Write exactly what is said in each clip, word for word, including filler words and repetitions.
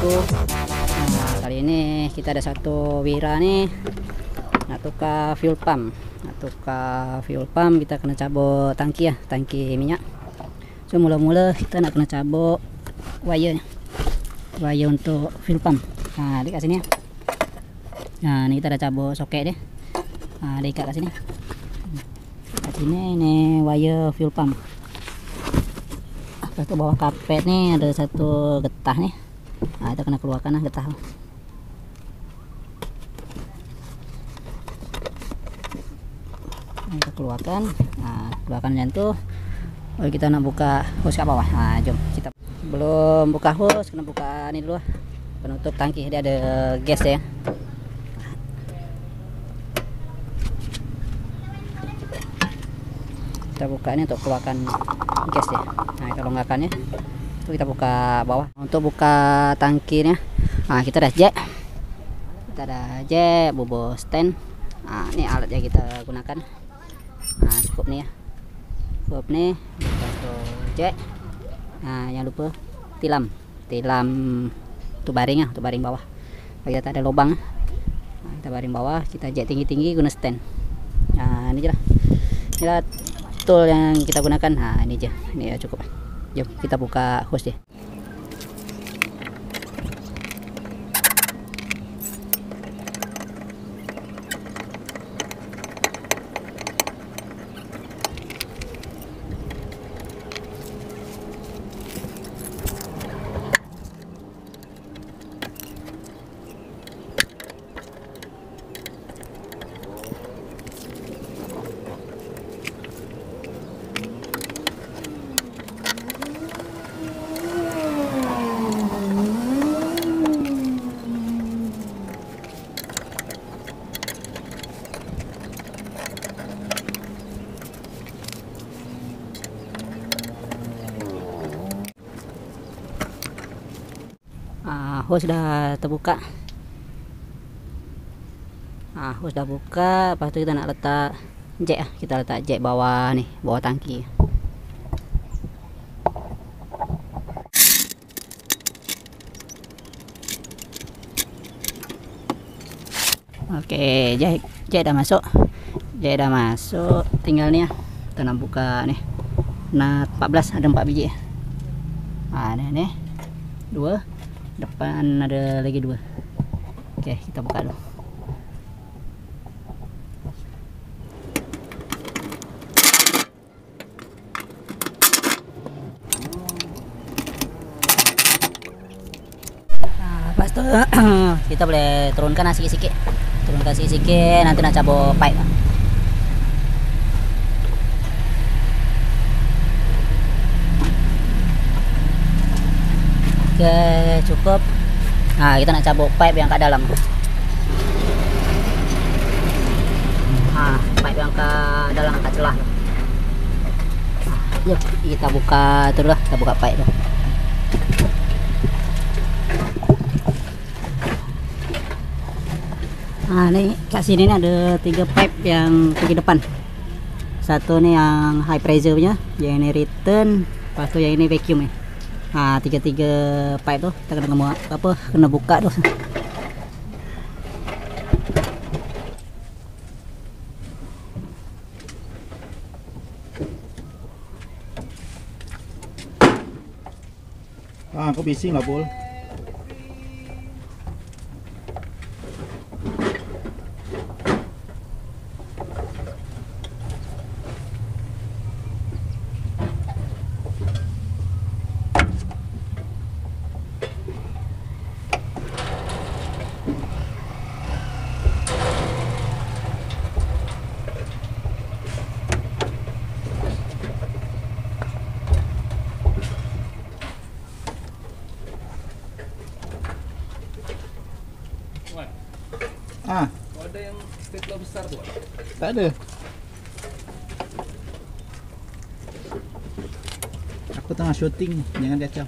satu. Nah, kali ini kita ada satu wira nih, nak tukar fuel pump. Nak tukar fuel pump kita kena cabut tangki ya, tangki minyak. So mula-mula kita nak kena cabut wire, wire untuk fuel pump. Nah, dekat sini ya. Nah, ni kita dah cabut soket dia. Nah, dia ikat kat sini. Kat sini ni wire fuel pump. Lepas tu bawah karpet ni ada satu getah ni. Nah, kita kena keluarkan lah getah. Nah, kita keluarkan. Nah, keluarkan macam tu. Oh, kita nak buka hose kat bawah. Nah, jom kita. Belum buka hose, kena buka ni dulu lah. Penutup tangki dia ada gas dia. Kita buka ni untuk keluarkan gas dia. Nah, kita longgarkannya. Itu kita buka bawah. Untuk buka tangki ni, nah, kita dah jack. Kita dah jack, bubur stand. Nah, ni alat yang kita gunakan. Nah, cukup ni ya. Cukup ni. Kita jack. Nah, jangan lupa tilam. Tilam untuk baring lah, untuk baring bawah. Kita tak ada lubang. Nah, kita baring bawah, kita jack tinggi-tinggi guna stand. Nah, ini je lah. Inilah tool yang kita gunakan. Nah, ini je. Ini ya cukup. Jom kita buka hose dia. Ah, hose dah terbuka. Ah, hose dah buka. Lepas tu kita nak letak jack. Kita letak jack bawah ni, bawah tangki. Okey, jack jack dah masuk. Jack dah masuk. Tinggal ni ya. Kita nak buka ni. Nah, empat belas ada empat biji. Ah, ni ni. Dua. Depan ada lagi dua. Okey, kita buka dulu. Nah, lepas tu kita boleh turunkan sikit-sikit. Turunkan sikit-sikit, nanti nak cabut pipe. Oke, cukup. Nah, kita nak cabut pipe yang kat dalam. Ah, pipe yang kat dalam, kat celah. Yuk, kita buka tu dulu. Kita buka pipe tu. Ah, ni kat sini ni ada tiga pipe yang pergi depan. Satu ni yang high pressure punya, yang ini return, lepas tu yang ini vacuum ni. Ha, tiga-tiga pipe tu kita kena kena apa kena buka tu. Ah, kau bising lah, Pul. Ah, kalau ada yang stapler besar tu? Tak ada. Aku tengah syuting, jangan kacau.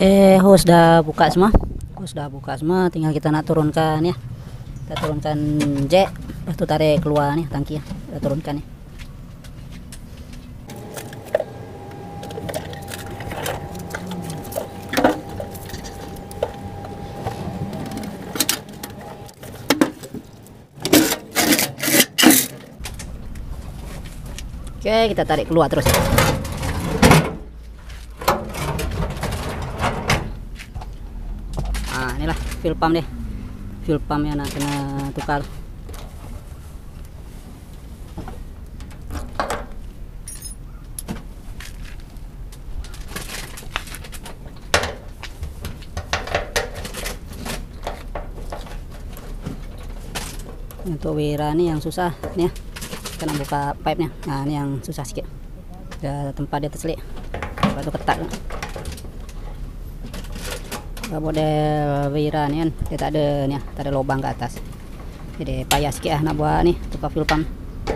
Oke, hose udah buka semua. Hose udah buka semua, tinggal kita nak turunkan ya. Kita turunkan jack, lepas tu tarik keluar nih tangki ya. Kita turunkan nih. Oke, kita tarik keluar terus. Nah, inilah fuel pump deh. Fuel pump yang nak kena tukar. Untuk Wira nih yang susah nih ya. Kita nak buka pipe nya. Nah, ini yang susah sikit. Ada tempat dia terselit. Lepas tu ketat. Model Wira ni kan dia tak ada ni, tak ada lubang ke atas. Jadi payah sikit lah nak buat ni tukar fuel pump.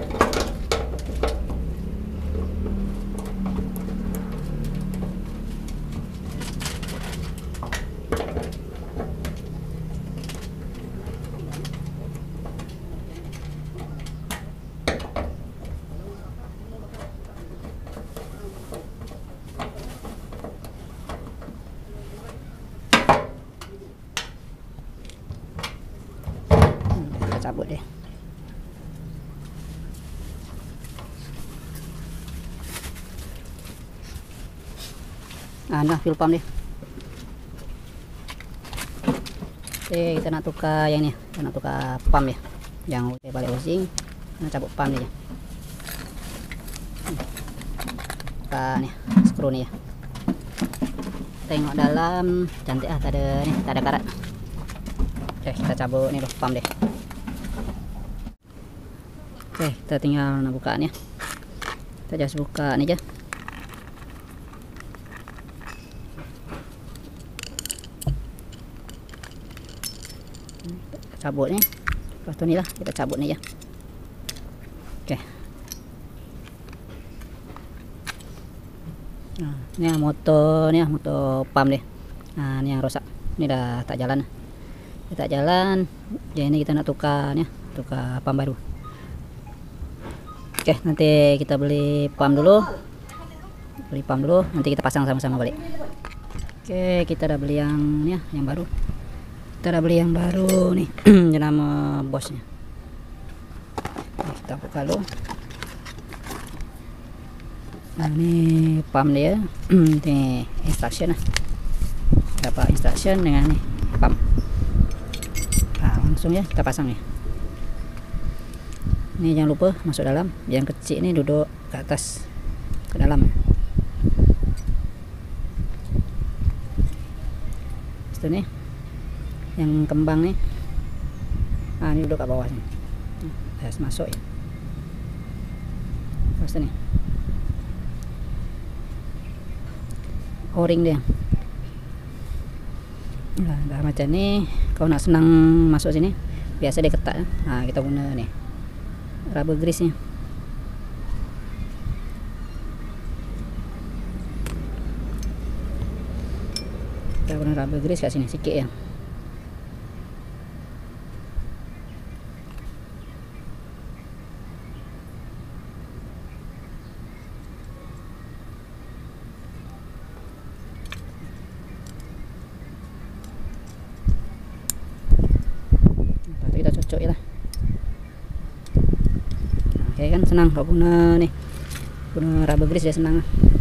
Cabut deh. Nah, nah fuel pump deh. Oke, kita nak tukar yang ni, kita nak tukar pump ya. Yang balik housing, kita cabut pump dia. Buka nih, skru nih ya. Tengok dalam, cantik ah, tak ada nih, tak ada karat. Oke, kita cabut nih loh pump deh. Oke, kita tinggal nak buka nih. Kita just buka nih aja. Kita cabut nih. Lepas tu ni lah, kita cabut nih ya. Oke. Nah, ini yang motor nih, motor pump deh. Nah, ini yang rosak. Ini dah tak jalan. Dia tak jalan. Jadi ini kita nak tukar nih, tukar pump baru. Oke, nanti kita beli pump dulu. Beli pump dulu, nanti kita pasang sama-sama balik. Oke, kita udah beli yang ya, yang baru. Kita udah beli yang baru nih. Nama bosnya. Oke, kita buka dulu. Nah, ini pump dia. Ini instruction lah. Dapat instruction dengan nih pump. Nah, langsung ya kita pasang ya. Ini jangan lupa masuk dalam, yang kecil ini duduk ke atas, ke dalam. Itu nih, yang kembang nih, nah ini duduk ke bawah sini, harus masuk ya. Terus nih, o-ring dia. Nah, dah macam ni, kalau nak senang masuk sini, biasa dia ketat. Nah, kita guna nih rubber grease nya. Kita guna rubber grease kat sini sikit ya. Lepas tu kita cocok je lah. Oke kan senang kalau guna nih, guna rubber grease dia senang.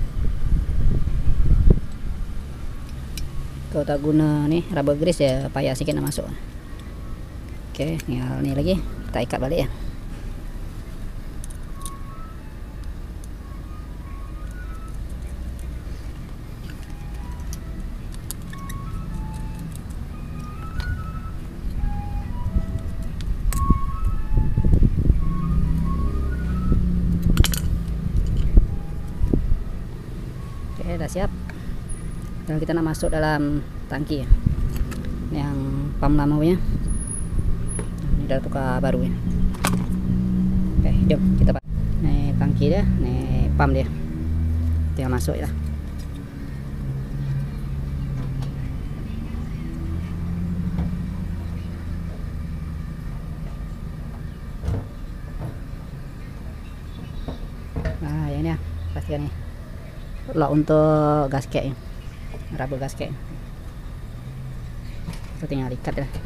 Kalau tak guna nih rubber grease ya payah sikit nak masuk. Oke, tinggal nih lagi kita ikat balik ya. Udah siap. Dan kita nak masuk dalam tangki ya. Yang pump lama punya. Ini dah tukar baru ya. Oke, jom kita pakai. Nih tangki dia, nih pump dia. Tinggal masuk ya. juga nih lock untuk gasket, rubber gasket. Itu tinggal ikat ya.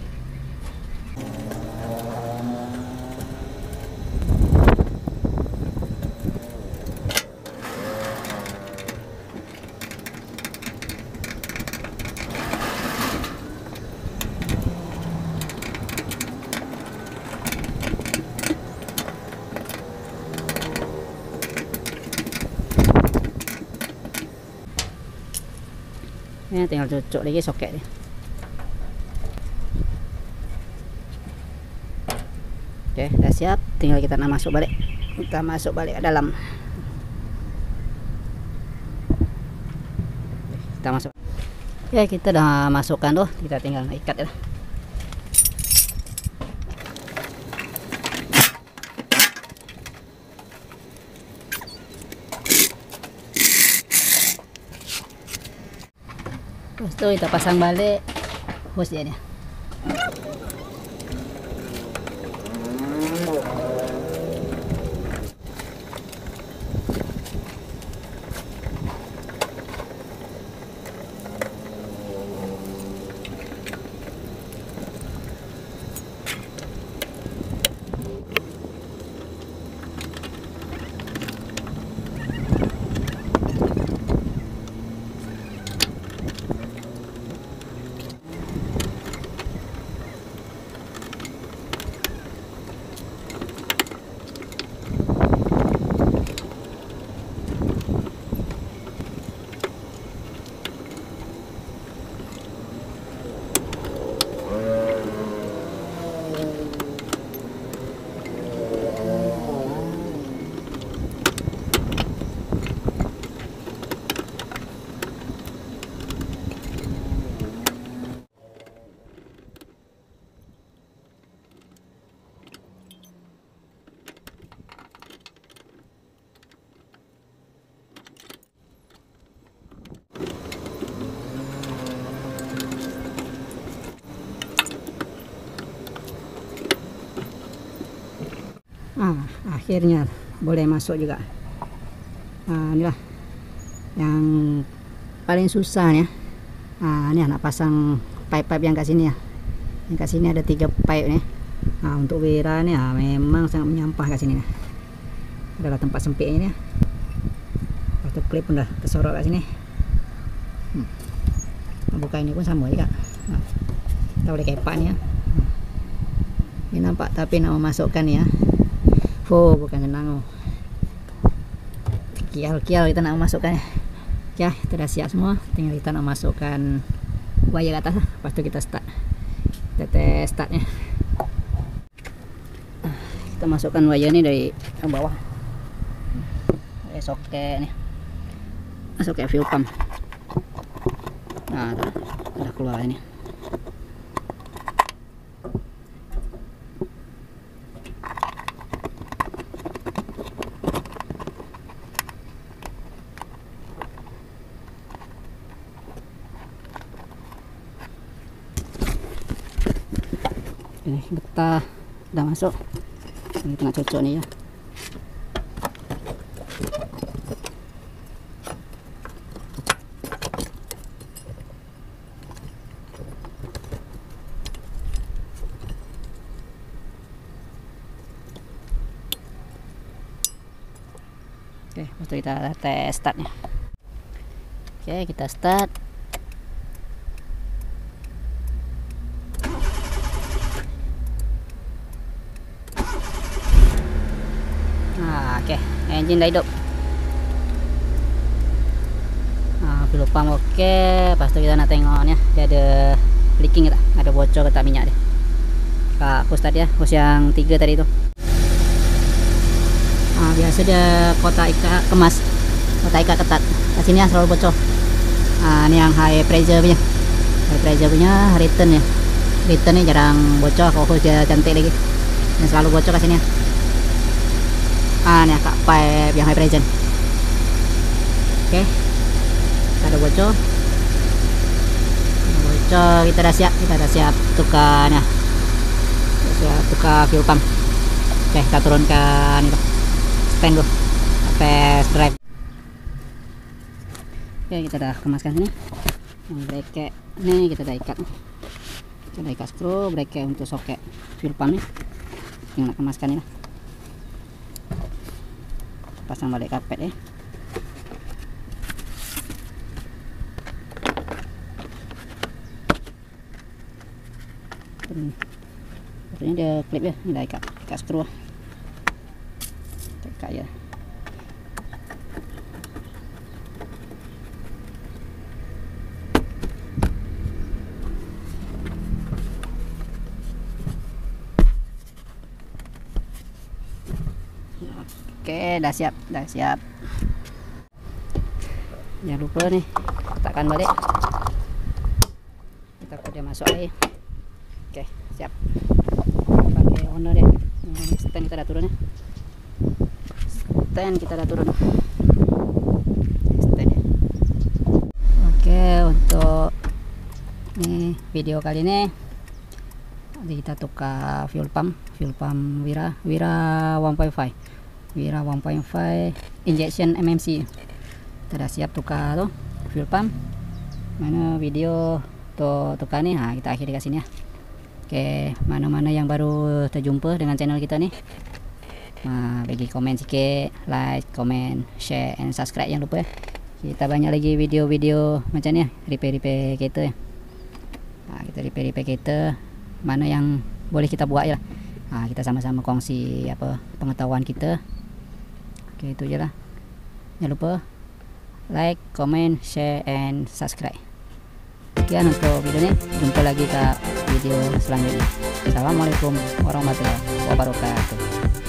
Ini tinggal cocok lagi soketnya. Oke, udah siap. Tinggal kita nak masuk balik. Kita masuk balik ke dalam. Kita masuk. Ya, kita udah masukkan tuh. Kita tinggal ikat ya. Terus tuh kita pasang balik hose nya. Ah, akhirnya boleh masuk juga. Nah, inilah yang paling susah ya. Nah, ini anak pasang pipe-pipe yang ke sini ya. Yang ke sini ada tiga pipe nih. Nah, untuk Wira nih ya, memang sangat menyampah ke sini. Nah. Adalah tempat sempit ini ya. Waktu klip udah kesorot ke sini. Hmm. Buka ini pun sama juga. Nah, kita boleh kepak nih ya. Nah. Ini nampak tapi nak memasukkan ya. Oh, bukan senang. Oh. Kial-kial kita nak masukkan. Ya, kita dah siap semua. Tinggal kita nak masukkan wire ke atas. Lepas tu kita start. Kita tes startnya. Kita masukkan wire ni dari bawah. Dari soket ni. Soket fuel pump. Nah, dah, dah keluar ini. Ini kita udah masuk. Ini tengah cocok nih ya. Oke, waktu kita tes startnya. Oke, kita start. Oke, okay, engine dah hidup. Nah, fuel pump oke. Okay. Lepas tu kita nak tengok ni, dia ada leaking tak? Ada bocor ke tak minyak dia? Kak hose tadi ya, hose yang tiga tadi tu. Nah, biasa dia kotak ikat kemas, kotak ikat ketat. Kat sini ya selalu bocor. Nah, ni yang high pressure punya. High pressure punya return ya. Return ni jarang bocor, kalau hose dia cantik lagi. Yang selalu bocor kat sini ya. Ah, ni akak pipe yang high pressure. Oke, okay. Kita ada bocor. Bocor, kita dah siap, kita dah siap tukar ya. Kita siap tukar fuel pump. Oke, okay, kita turunkan itu stand dulu. Test drive. Oke, kita udah kemaskan sini. Yang brake nih kita udah ikat. Kita udah ikat skru, brake untuk soket fuel pump nih. Yang nak kemaskan ini lah. Pasang balik karpet ya. Ini dia klip ya, ini dah ikat, ikat skru. Ikat ya. Oke, dah siap, dah siap. Jangan lupa nih, tekan balik. Kita pun dia masuk air. Oke, siap. Pakai owner deh. Stand kita dah turun ya. Stand kita dah turun. Stand ya. Oke, untuk nih video kali ini kita tukar fuel pump, fuel pump Wira, Wira one point five. Wira one point five injection M M C. Kita dah siap tukar tuh fuel pump. Mana video tuh tukar nih? Nah, kita akhiri kat sini ya. Oke, mana-mana yang baru terjumpa dengan channel kita nih, nah, bagi komen sikit, like, komen, share, and subscribe jangan lupa ya. Kita banyak lagi video-video macam ni ya, repair-repair kereta ya. Nah, kita repair-repair kereta, mana yang boleh kita buat ya. Nah, kita sama-sama kongsi apa pengetahuan kita. Oke, itu je lah. Jangan lupa like, comment, share, and subscribe. Sekian untuk video ini. Jumpa lagi ke video selanjutnya. Assalamualaikum warahmatullahi wabarakatuh.